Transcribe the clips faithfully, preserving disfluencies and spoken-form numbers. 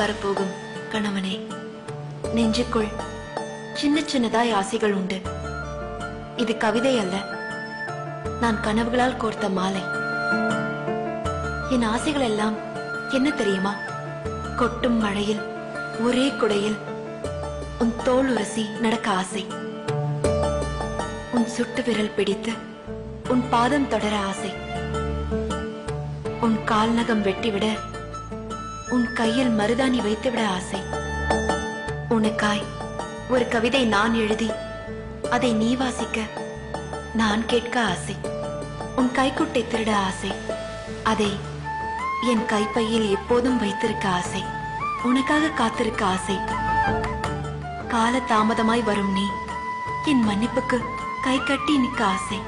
மாறப்போகும் கணவனே, நெஞ்சுக்குள் சின்ன சின்னதாய் ஆசைகள் உண்டு. இது கவிதை அல்ல, நான் கனவுகளால் கோர்த்த மாலை. என் ஆசைகள் எல்லாம் என்ன தெரியுமா? கொட்டும் மழையில் ஒரே குடையில் உன் தோல் உரசி நடக்க ஆசை, உன் சுட்டு விரல் பிடித்து உன் பாதம் தொடர ஆசை, உன் கால் நகம் வெட்டிவிட உன் கையில் மருதாணி வைத்துவிட ஆசை. உனக்காய் ஒரு கவிதை நான் எழுதி அதை நீ வாசிக்க நான் கேட்க ஆசை. உன் கைக்குட்டை திருட ஆசை, அதை என் கைப்பையில் எப்போதும் வைத்திருக்க ஆசை. உனக்காக காத்திருக்க ஆசை. கால தாமதமாய் வரும் நீ என் மன்னிப்புக்கு கை கட்டி நிற்க ஆசை.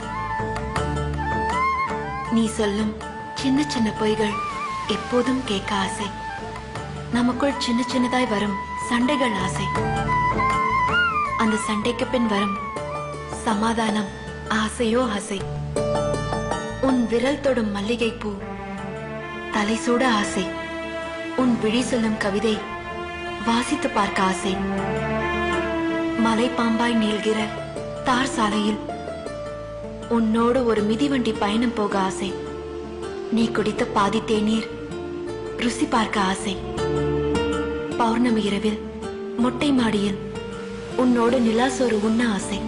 நீ சொல்லும் சின்ன சின்ன பொய்கள் எப்போதும் கேட்க ஆசை. நமக்குள் சின்ன சின்னதாய் வரும் சண்டைகள் ஆசை. அந்த சண்டைக்கு பின் வரும் சமாதானம் ஆசையோ ஆசை. உன் விரல் தொடும் மல்லிகை பூ தலை சூட ஆசை. உன் விழி சொல்லும் கவிதை வாசித்து பார்க்க ஆசை. மலை பாம்பாய் நீள்கிற தார் சாலையில் உன்னோடு ஒரு மிதிவண்டி பயணம் போக ஆசை. நீ குடித்த பாதி தேநீர் ருசி பார்க்க ஆசை. பௌர்ணமி இரவில் மொட்டை மாடியில் உன்னோடு நிலாசோறு உண்ண ஆசை.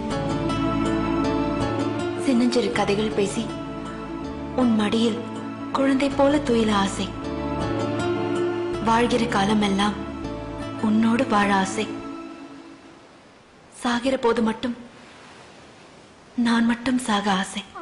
சின்னஞ்சிறு கதைகள் பேசி உன் மடியில் குழந்தை போல துயில ஆசை. வாழ்கிற காலமெல்லாம் உன்னோடு வாழ ஆசை. சாகிற போது மட்டும் நான் மட்டும் சாக ஆசை.